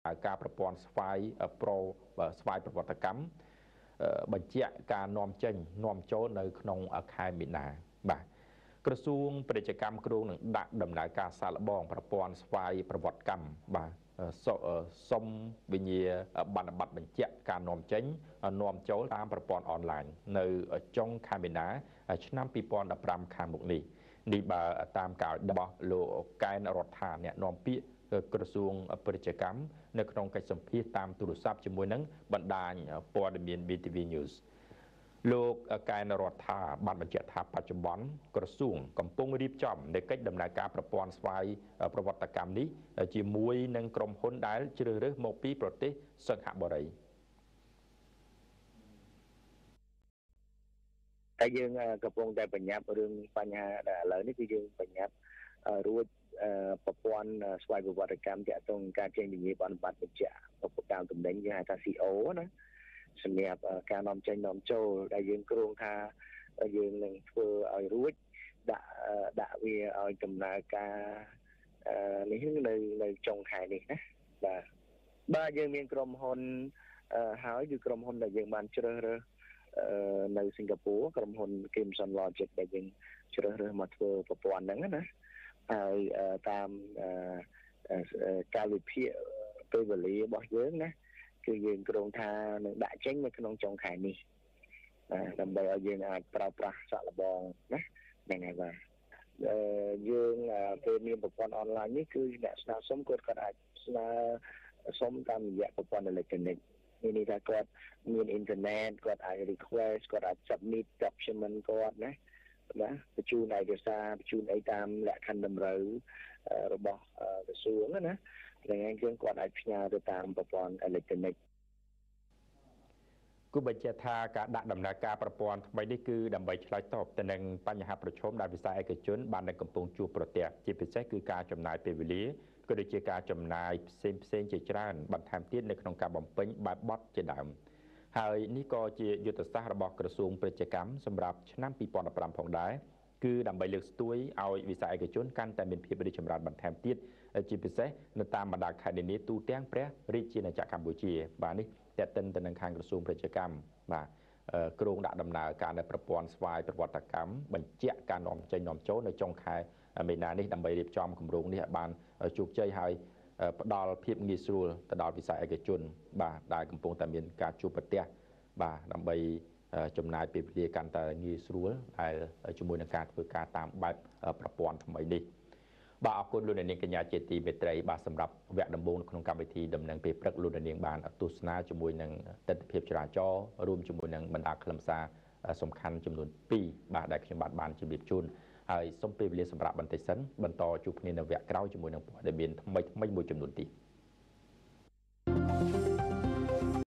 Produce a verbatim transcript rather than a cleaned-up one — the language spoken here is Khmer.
ការប្រព័ន្ធស្វ័យប្រូស្វ័យប្រវត្តិកម្មបញ្ជាក់ការនាំចេញនាំចូលនៅក្នុងខែមីនាបាទក្រសួងពាណិជ្ជកម្មគ្រោងនឹងដាក់ដំណើរការសាកល្បងប្រព័ន្ធស្វ័យប្រវត្តិកម្មបាទសុំវិញ្ញាបនបត្របញ្ជាក់ការនាំចេញនាំចូលតាមប្រព័ន្ធអនឡាញនៅចុងខែមីនាឆ្នាំពីរពាន់ដប់ប្រាំខាងមុខនេះនេះបើតាមការរបស់លោកកែនរដ្ឋាអ្នកនាំពាក្យក្រសួងពាណិជ្ជកម្មនៅក្នុងកិច្ចសម្ភាសតាមទូរស័ព្ទជាមួយនឹងបណ្ដាញព័ត៌មាន ប៊ី ទី វី News លោកកែនរដ្ឋាបានបញ្ជាក់ថាបច្ចុប្បន្នក្រសួងកំពុងរៀបចំនៃកិច្ចដំណើរការប្រព័ន្ធស្វ័យប្រវត្តិកម្មនេះជាមួយនឹងក្រុមហ៊ុនដែលជ្រើសរើសមកពីប្រទេសសិង្ហបុរីតែយើងកំពុងតែបញ្ញាប់រឿងបញ្ហាដែលឥឡូវនេះគឺយើងបញ្ញាប់រួចប្រព័ន្ធស្វ័យប្រវត្តិកម្មទាក់ទងការចេញវិញ្ញាបនបត្របញ្ជាក់ឧបកម្មតំណែងយើងហៅថា ซี អូ ណាសម្រាប់ការនាំចេញនាំចូលដែលយើងគ្រោងថាយើងនឹងធ្វើឲ្យរួចដាក់ដាក់វាឲ្យដំណើរការនេះនៅនៅចុងខែនេះណាបាទបាទយើងមានក្រុមហ៊ុនហើយគឺក្រុមហ៊ុនដែលយើងបានជ្រើសរើសនៅសិង្ហបុរីក្រុមហ៊ុន Kimson Logic ដែលយើងជ្រើសរើសមកធ្វើប្រព័ន្ធហ្នឹងណាហើយតាមកាលវិភាគពេលវេលារបស់យើងណាគឺយើងគ្រោងថានឹងដាក់ចេញនៅក្នុងចុងខែនេះដើម្បីឲ្យយើងអាចប្រើប្រាស់សាកល្បងណាហ្នឹងហើយបាទយើងពេលមានប្រព័ន្ធអនឡាញនេះគឺអ្នកស្នើសុំគាត់គាត់អាចស្នើសុំតាមរយៈប្រព័ន្ធអេឡិចត្រូនិកនេះនេះថាគាត់មានអ៊ីនធឺណិតគាត់អាច request គាត់អាច submit document គាត់ណាណាបញ្ជូនឯកសារបញ្ជូនអីតាមលក្ខខណ្ឌតម្រូវរបស់ក្រសួងណាថ្ងៃនេះយើងគាត់អាចផ្ញើទៅតាមប្រព័ន្ធអេឡិចត្រូនិកគូបញ្ជាក់ថាការដាក់ដំណើរការប្រព័ន្ធថ្មីនេះគឺដើម្បីឆ្លើយតបទៅនឹងបញ្ហាប្រឈមដែលវិស័យឯកជនបាននឹងកំពុងជួបប្រទះជាពិសេសគឺការចំណាយពេលវេលាក៏ដូចជាការចំណាយផ្សេងផ្សេងជាច្រើនបន្ថែមទៀតនៅក្នុងការបំពេញបែបបទជាដើមហើយនេះក៏ជាយុទ្ធសាស្ត្ររបស់ក្រសួងពាណិជ្ជកម្មសម្រាប់ឆ្នាំពីរពាន់ដប់ប្រាំផងដែរគឺដើម្បីលើកស្ទួយឲ្យវិស័យឯកជនកាន់តែមានភាពរីកចម្រើនបន្ថែមទៀតជាពិសេសនៅតាមបណ្ដាខេត្តនានាទូទាំងព្រះរាជាណាចក្រកម្ពុជាបាទនេះតេតិនទៅនឹងខាងក្រសួងពាណិជ្ជកម្មបាទគ្រោងដាក់ដំណើរការនៅប្រព័ន្ធស្វ័យប្រវត្តិកម្មបញ្ជាក់ការនាំចេញនាំចូលនៅចុងខែមីនានេះដើម្បីរៀបចំគម្រោងនេះឲ្យបានជោគជ័យហើយផ្ដល់ភាពងាយស្រួលទៅដល់វិស័យឯកជនបាទដែលកំពុងតែមានការជួបប្រទះបាទដើម្បីចំណាយពេលវេលាកាន់តែងាយស្រួលដែលជាមួយនឹងការធ្វើការតាមបែបប្រព័ន្ធថ្មីនេះបាទអរគុណលោកនាងកញ្ញាជាទីមេត្រីបាទសម្រាប់វគ្គដំបូងនៅក្នុងកម្មវិធីដំណឹងពេលព្រឹកលោកនាងបានទស្សនាជាមួយនឹងទិដ្ឋភាពចរាចរណ៍រួមជាមួយនឹងបណ្ដាខ្លឹមសារសំខាន់ចំនួនពីរបាទដែលខ្ញុំបាទបានជម្រាបជូនហើយសូមពេលវេលាសម្រាប់បន្តិចសិនបន្តជួបគ្នានៅវគ្គក្រោយជាមួយនឹងព័ត៌មានថ្មីៗមួយចំនួនទៀត